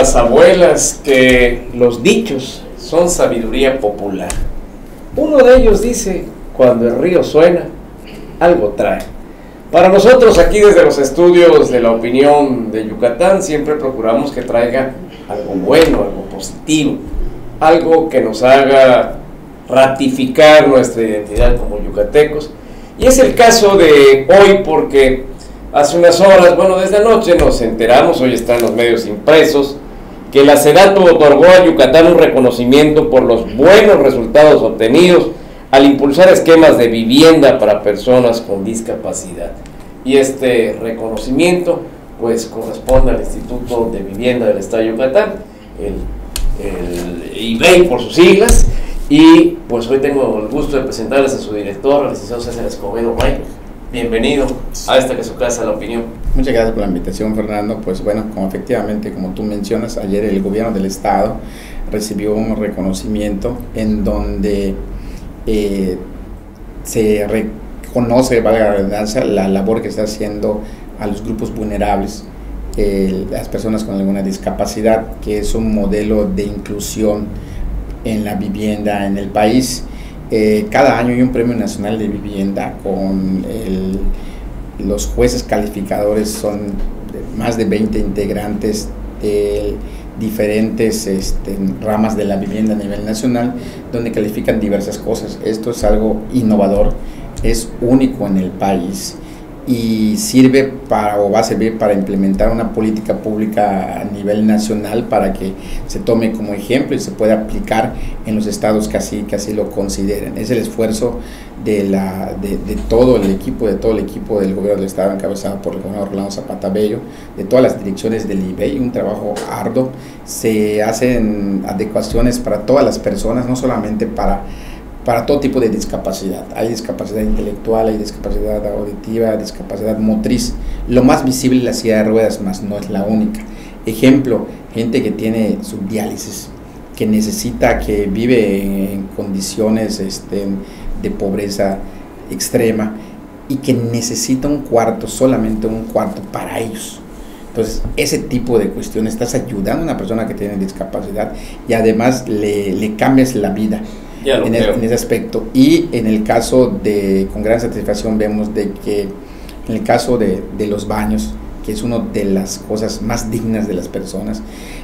las abuelas que los dichos son sabiduría popular. Uno de ellos dice, cuando el río suena, algo trae. Para nosotros aquí desde los estudios de la opinión de Yucatán siempre procuramos que traiga algo bueno, algo positivo, algo que nos haga ratificar nuestra identidad como yucatecos. Y es el caso de hoy porque hace unas horas, bueno, desde anoche nos enteramos, hoy están los medios impresos, que la SEDATU otorgó a Yucatán un reconocimiento por los buenos resultados obtenidos al impulsar esquemas de vivienda para personas con discapacidad. Y este reconocimiento pues corresponde al Instituto de Vivienda del Estado de Yucatán, el IBEI por sus siglas, y pues hoy tengo el gusto de presentarles a su director, al licenciado César Escobedo May. Bienvenido a esta que es su casa, La Opinión. Muchas gracias por la invitación, Fernando. Pues bueno, efectivamente, como tú mencionas, ayer el gobierno del estado recibió un reconocimiento en donde se reconoce, valga la redundancia, la labor que está haciendo a los grupos vulnerables, las personas con alguna discapacidad, que es un modelo de inclusión en la vivienda en el país. Cada año hay un premio nacional de vivienda con los jueces calificadores, son más de 20 integrantes de diferentes ramas de la vivienda a nivel nacional, donde califican diversas cosas. Esto es algo innovador, es único en el país y sirve para, o va a servir para implementar una política pública a nivel nacional para que se tome como ejemplo y se pueda aplicar en los estados que así lo consideren. Es el esfuerzo de todo el equipo del gobierno del estado, encabezado por el gobernador Rolando Zapata Bello, de todas las direcciones del IBEI, un trabajo arduo. Se hacen adecuaciones para todas las personas, no solamente para todo tipo de discapacidad. Hay discapacidad intelectual, hay discapacidad auditiva, discapacidad motriz. Lo más visible es la silla de ruedas, más no es la única. Ejemplo, gente que tiene subdiálisis, que necesita, que vive en condiciones de pobreza extrema y que necesita un cuarto, solamente un cuarto para ellos. Entonces, ese tipo de cuestiones, estás ayudando a una persona que tiene discapacidad y además le cambias la vida. En ese aspecto. Y en el caso con gran satisfacción vemos de que en el caso de los baños, que es una de las cosas más dignas de las personas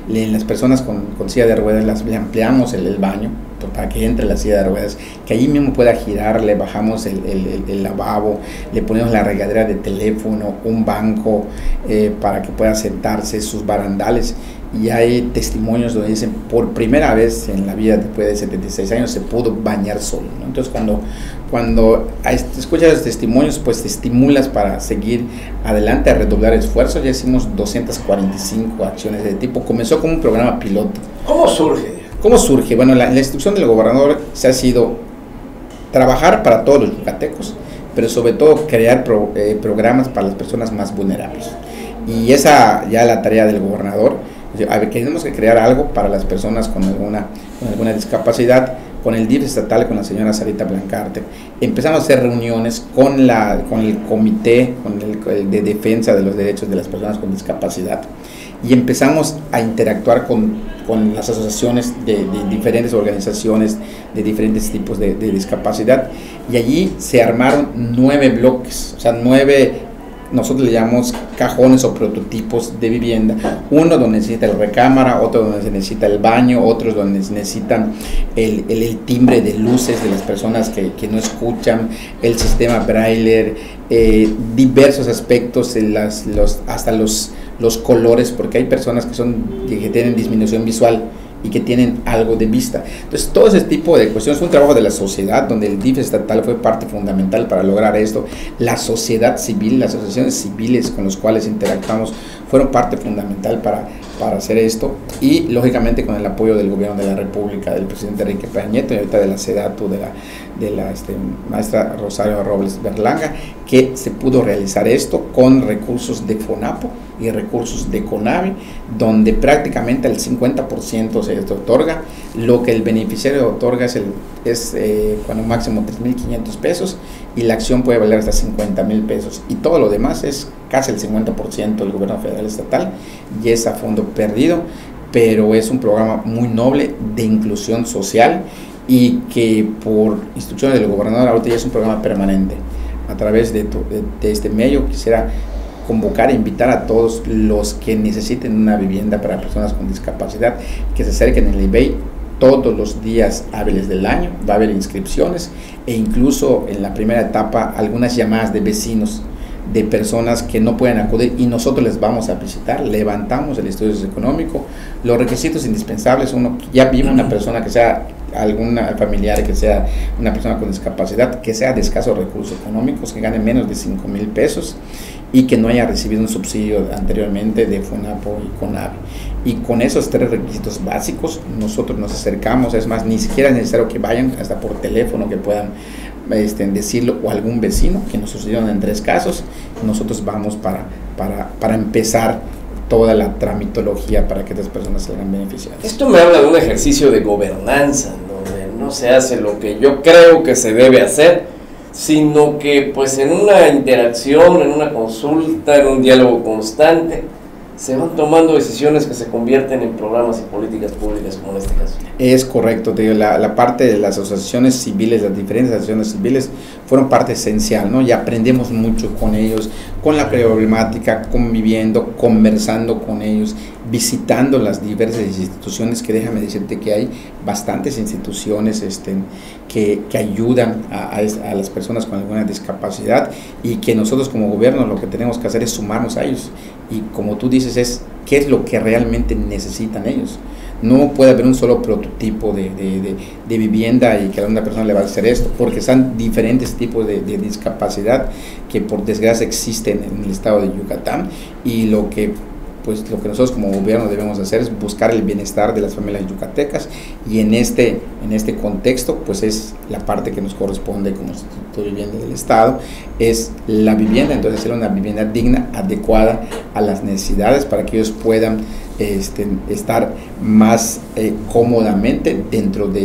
con silla de ruedas le ampliamos el baño para que entre la silla de ruedas, que allí mismo pueda girar, le bajamos el lavabo, le ponemos la regadera de teléfono, un banco para que pueda sentarse, sus barandales. Y hay testimonios donde dicen, por primera vez en la vida, después de 76 años, se pudo bañar solo, ¿no? Entonces, cuando escuchas los testimonios, pues te estimulas para seguir adelante, a redoblar esfuerzos. Ya hicimos 245 acciones de tipo. Comenzó como un programa piloto. ¿Cómo surge? ¿Cómo surge? Bueno, la instrucción del gobernador se ha sido trabajar para todos los yucatecos, pero sobre todo crear programas para las personas más vulnerables. Y esa ya la tarea del gobernador. Tenemos que crear algo para las personas con alguna discapacidad. Con el DIF estatal, con la señora Sarita Blancarte, empezamos a hacer reuniones con el comité de defensa de los derechos de las personas con discapacidad y empezamos a interactuar con las asociaciones de diferentes organizaciones de diferentes tipos de discapacidad, y allí se armaron 9 bloques, o sea, 9, nosotros le llamamos cajones o prototipos de vivienda. Uno donde necesita la recámara, otro donde se necesita el baño, otros donde se necesitan el timbre de luces de las personas que no escuchan, el sistema braille, diversos aspectos, hasta los colores, porque hay personas que tienen disminución visual y que tienen algo de vista. Entonces, todo ese tipo de cuestiones fue un trabajo de la sociedad, donde el DIF estatal fue parte fundamental para lograr esto. La sociedad civil, las asociaciones civiles con las cuales interactuamos fueron parte fundamental para hacer esto, y lógicamente con el apoyo del gobierno de la República, del presidente Enrique Peña Nieto, y ahorita de la SEDATU, de la maestra Rosario Robles Berlanga, que se pudo realizar esto con recursos de FONAPO y recursos de CONAVI, donde prácticamente el 50% se otorga. Lo que el beneficiario otorga es con un máximo 3.500 pesos, y la acción puede valer hasta 50.000 pesos, y todo lo demás es casi el 50% del gobierno federal estatal, y es a fondo perdido. pero es un programa muy noble de inclusión social y que por instrucciones del gobernador ahorita ya es un programa permanente. A través de este medio quisiera convocar e invitar a todos los que necesiten una vivienda para personas con discapacidad que se acerquen en el IBEI todos los días hábiles del año. Va a haber inscripciones e incluso en la primera etapa algunas llamadas de vecinos, de personas que no pueden acudir y nosotros les vamos a visitar, levantamos el estudio socioeconómico, los requisitos indispensables. Uno, ya vive una persona que sea alguna familiar, que sea una persona con discapacidad, que sea de escasos recursos económicos, que gane menos de 5,000 pesos y que no haya recibido un subsidio anteriormente de FONAPO y CONAVE. Y con esos 3 requisitos básicos nosotros nos acercamos. Es más, ni siquiera es necesario que vayan, hasta por teléfono que puedan decirlo, o algún vecino, que nos sucedieron en 3 casos. Nosotros vamos para empezar toda la tramitología para que estas personas salgan beneficiadas. Esto me habla de un ejercicio de gobernanza, donde no se hace lo que yo creo que se debe hacer, sino que pues en una interacción, en una consulta, en un diálogo constante, se van tomando decisiones que se convierten en programas y políticas públicas, como en este caso. Es correcto, te digo, la parte de las asociaciones civiles, las diferentes asociaciones civiles fueron parte esencial, ¿no? Y aprendemos mucho con ellos, con la problemática, conviviendo, conversando con ellos, visitando las diversas instituciones, que déjame decirte que hay bastantes instituciones que ayudan a las personas con alguna discapacidad, y que nosotros como gobierno lo que tenemos que hacer es sumarnos a ellos. Y como tú dices, es qué es lo que realmente necesitan ellos. No puede haber un solo prototipo de vivienda y que a una persona le va a hacer esto, porque son diferentes tipos de discapacidad que por desgracia existen en el estado de Yucatán, y lo que nosotros como gobierno debemos hacer es buscar el bienestar de las familias yucatecas, y en este contexto pues es la parte que nos corresponde como Instituto de Vivienda del Estado, es la vivienda. Entonces hacer una vivienda digna, adecuada a las necesidades, para que ellos puedan estar más cómodamente dentro de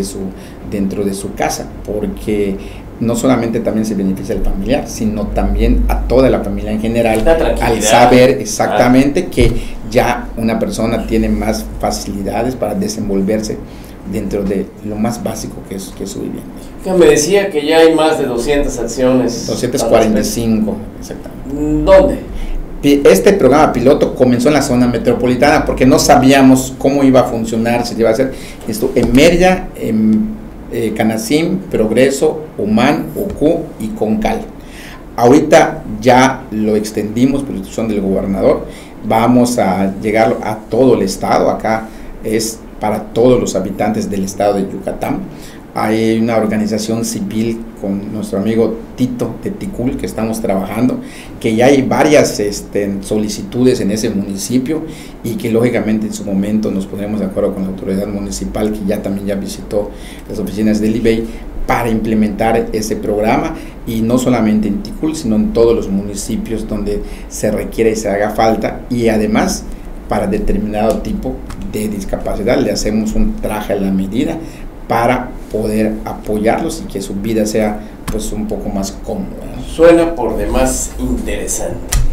su casa, porque no solamente también se beneficia al familiar, sino también a toda la familia en general, al saber exactamente que ya una persona tiene más facilidades para desenvolverse dentro de lo más básico que es su vivienda. Me decía que ya hay más de 200 acciones. 245, exactamente. ¿Dónde? Este programa piloto comenzó en la zona metropolitana porque no sabíamos cómo iba a funcionar, si iba a hacer esto en Mérida, en Canacín, Progreso, Humán, Ucú y Concal. Ahorita ya lo extendimos por instrucción del gobernador, vamos a llegar a todo el estado. Acá es para todos los habitantes del estado de Yucatán. Hay una organización civil con nuestro amigo Tito de Ticul que estamos trabajando, que ya hay varias solicitudes en ese municipio, y que lógicamente en su momento nos pondremos de acuerdo con la autoridad municipal, que ya visitó las oficinas del IBEI para implementar ese programa, y no solamente en Ticul, sino en todos los municipios donde se requiere y se haga falta. Y además, para determinado tipo de discapacidad le hacemos un traje a la medida para poder apoyarlos y que su vida sea pues un poco más cómoda. Suena por demás interesante.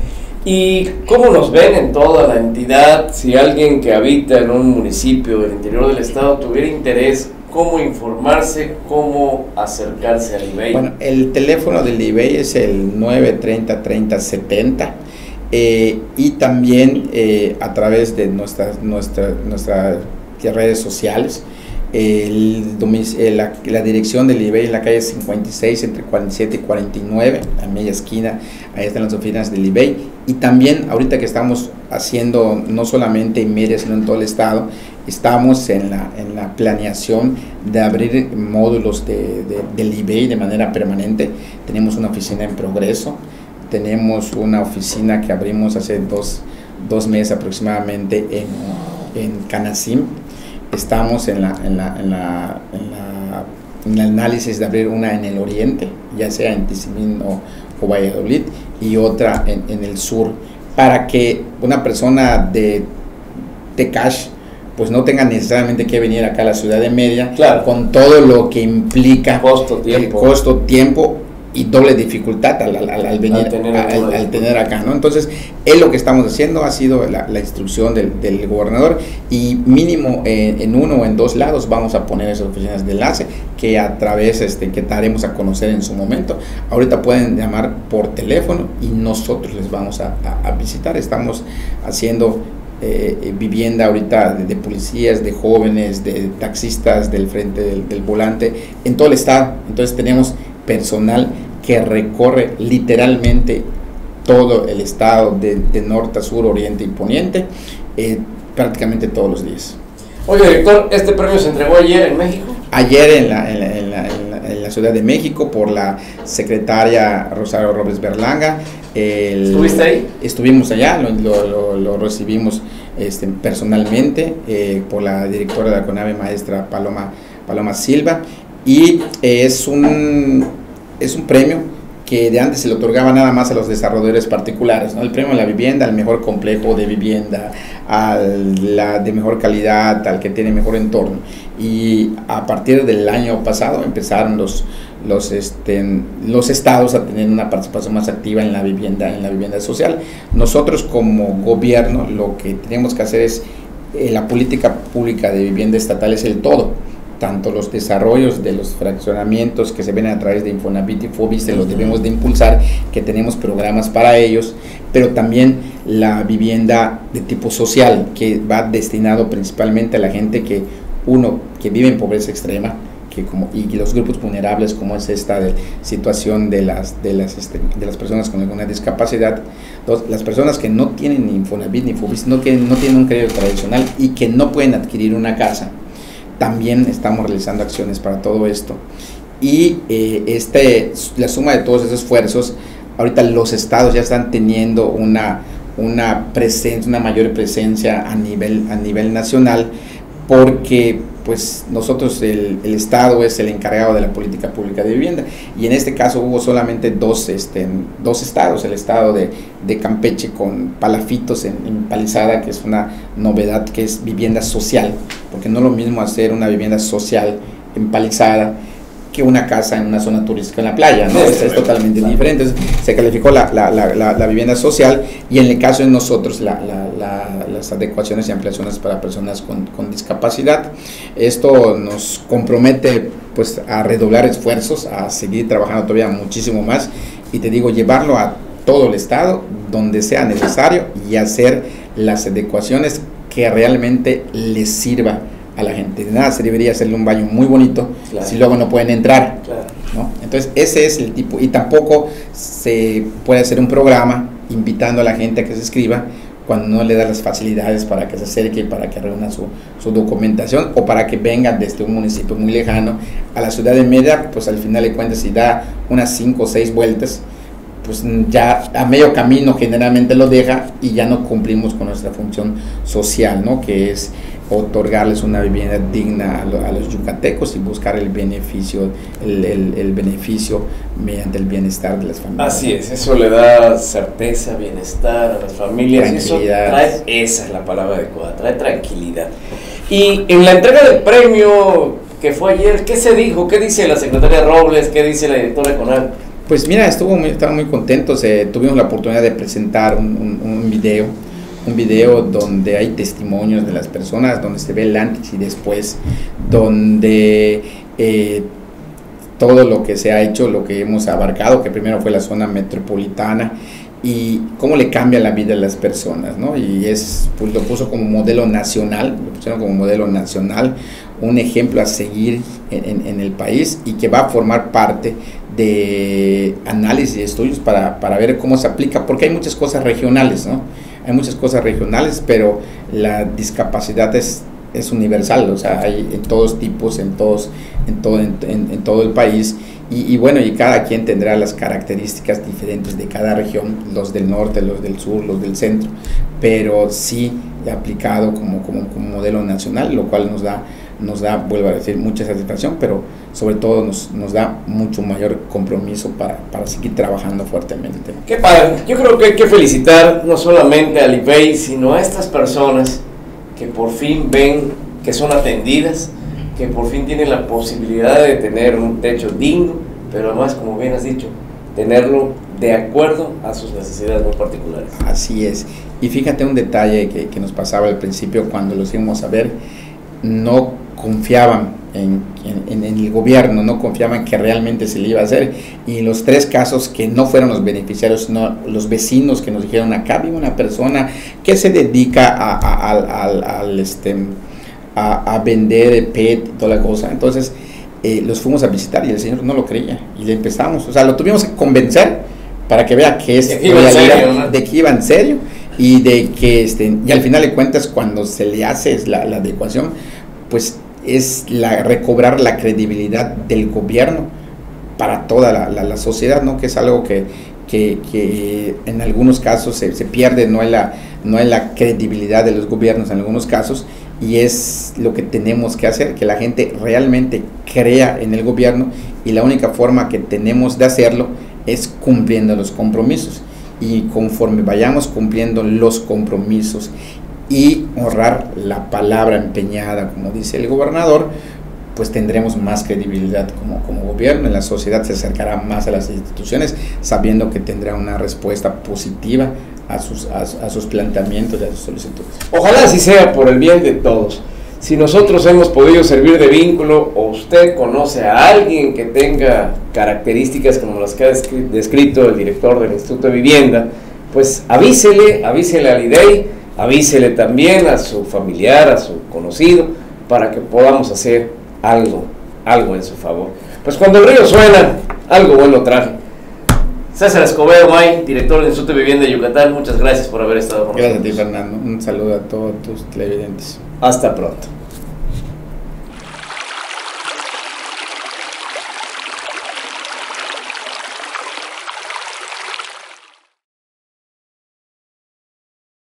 ¿Y cómo nos ven en toda la entidad? Si alguien que habita en un municipio del interior del estado tuviera interés, ¿cómo informarse? ¿Cómo acercarse al IBEI? Bueno, el teléfono del IBEI es el 930-3070, y también a través de nuestras redes sociales. La dirección del IBEI es la calle 56 entre 47 y 49, a media esquina. Ahí están las oficinas del IBEI. Y también ahorita que estamos haciendo no solamente en Mérida sino en todo el estado, estamos en la planeación de abrir módulos del IBEI de manera permanente. Tenemos una oficina en Progreso, tenemos una oficina que abrimos hace dos meses aproximadamente en Canacín. Estamos en el análisis de abrir una en el oriente, ya sea en Tizimín o Valladolid, y otra en el sur, para que una persona de Tecash pues no tenga necesariamente que venir acá a la ciudad de Mérida, claro, con todo lo que implica costo, tiempo, y doble dificultad al venir, al tener acá, ¿no? Entonces, lo que estamos haciendo ha sido la instrucción del gobernador, y mínimo en uno o en dos lados vamos a poner esas oficinas de enlace que a través que daremos a conocer en su momento. Ahorita pueden llamar por teléfono y nosotros les vamos a visitar. Estamos haciendo vivienda ahorita de policías, de jóvenes, de taxistas, del frente del volante, en todo el estado. Entonces tenemos personal que recorre literalmente todo el estado de norte a sur, oriente y poniente, prácticamente todos los días. Oye, director, ¿este premio se entregó ayer en México? Ayer en la Ciudad de México por la secretaria Rosario Robles Berlanga. ¿Estuviste ahí? Estuvimos allá, lo recibimos personalmente por la directora de la CONAVE, maestra Paloma Silva, y es un premio que de antes se le otorgaba nada más a los desarrolladores particulares, ¿no? El premio a la vivienda, al mejor complejo de vivienda, la de mejor calidad, al que tiene mejor entorno. Y a partir del año pasado empezaron los estados a tener una participación más activa en la vivienda social. Nosotros como gobierno lo que tenemos que hacer es, la política pública de vivienda estatal es el todo. Tanto los desarrollos de los fraccionamientos que se ven a través de Infonavit y Fobiste los debemos de impulsar, que tenemos programas para ellos, pero también la vivienda de tipo social, que va destinado principalmente a la gente que vive en pobreza extrema, y los grupos vulnerables, como es esta situación de las personas con alguna discapacidad. Entonces, las personas que no tienen ni Infonavit ni Fobiste, no tienen un crédito tradicional y que no pueden adquirir una casa, también estamos realizando acciones para todo esto. Y la suma de todos esos esfuerzos, ahorita los estados ya están teniendo una mayor presencia a nivel nacional, porque pues nosotros, el estado es el encargado de la política pública de vivienda, y en este caso hubo solamente dos estados, el estado de Campeche con palafitos en Palizada, que es una novedad, que es vivienda social, porque no es lo mismo hacer una vivienda social en Palizada que una casa en una zona turística en la playa, ¿no? Es totalmente diferente. Entonces, se calificó la vivienda social, y en el caso de nosotros las adecuaciones y ampliaciones para personas con discapacidad. Esto nos compromete pues a redoblar esfuerzos, a seguir trabajando todavía muchísimo más, y te digo, llevarlo a todo el estado donde sea necesario y hacer las adecuaciones que realmente les sirva a la gente. De nada serviría hacerle un baño muy bonito, claro, si luego no pueden entrar, claro, ¿no? Entonces ese es el tipo, y tampoco se puede hacer un programa invitando a la gente a que se inscriba cuando no le da las facilidades para que se acerque, para que reúna su documentación, o para que venga desde un municipio muy lejano a la ciudad de Mérida. Pues al final de cuentas, si da unas 5 o 6 vueltas, pues ya a medio camino generalmente lo deja, y ya no cumplimos con nuestra función social, ¿no? Que es otorgarles una vivienda digna a los yucatecos y buscar el beneficio mediante el bienestar de las familias. Así es, eso le da certeza, bienestar a las familias, tranquilidad. Esa es la palabra adecuada, trae tranquilidad. Y en la entrega del premio que fue ayer, ¿qué se dijo? ¿Qué dice la secretaria Robles? ¿Qué dice la directora de CONAVE? Pues mira, estaban muy contentos. Tuvimos la oportunidad de presentar un video donde hay testimonios de las personas, donde se ve el antes y después, donde todo lo que se ha hecho, lo que hemos abarcado, que primero fue la zona metropolitana, y cómo le cambia la vida a las personas, ¿no? Y pues lo puso como modelo nacional, un ejemplo a seguir en el país, y que va a formar parte de análisis y estudios para ver cómo se aplica, porque hay muchas cosas regionales, ¿no? Hay muchas cosas regionales, pero la discapacidad es universal, o sea, hay en todos tipos, en todo el país, y bueno, y cada quien tendrá las características diferentes de cada región, los del norte, los del sur, los del centro, pero sí aplicado como modelo nacional, lo cual nos da, vuelvo a decir, mucha satisfacción, pero sobre todo nos da mucho mayor compromiso para seguir trabajando fuertemente. Qué padre. Yo creo que hay que felicitar no solamente al IPEI, sino a estas personas que por fin ven que son atendidas, que por fin tienen la posibilidad de tener un techo digno, pero además, como bien has dicho, tenerlo de acuerdo a sus necesidades muy particulares. Así es. Y fíjate un detalle que nos pasaba al principio cuando los íbamos a ver, no confiaban en el gobierno, no confiaban que realmente se le iba a hacer, y los 3 casos que no fueron los beneficiarios, sino los vecinos que nos dijeron, acá vive una persona que se dedica a vender PET y toda la cosa. Entonces los fuimos a visitar y el señor no lo creía, y le empezamos, o sea, lo tuvimos que convencer para que vea que es realidad, ¿no? De que iba en serio, y de que y al final de cuentas, cuando se le hace la adecuación, pues es recobrar la credibilidad del gobierno para toda la sociedad, ¿no? Que es algo que en algunos casos se pierde, no hay la credibilidad de los gobiernos en algunos casos, y es lo que tenemos que hacer, que la gente realmente crea en el gobierno, y la única forma que tenemos de hacerlo es cumpliendo los compromisos, y conforme vayamos cumpliendo los compromisos y honrar la palabra empeñada, como dice el gobernador, pues tendremos más credibilidad como gobierno, la sociedad se acercará más a las instituciones, sabiendo que tendrá una respuesta positiva a sus planteamientos y a sus solicitudes. Ojalá así sea, por el bien de todos. Si nosotros hemos podido servir de vínculo, o usted conoce a alguien que tenga características como las que ha descrito el director del Instituto de Vivienda, pues avísele al IDEI, avísele también a su familiar, a su conocido, para que podamos hacer algo en su favor. Pues cuando el río suena, algo bueno traje. César Escobedo May, director del Instituto de Vivienda de Yucatán, muchas gracias por haber estado con nosotros. Gracias a ti, Fernando. Un saludo a todos tus televidentes. Hasta pronto.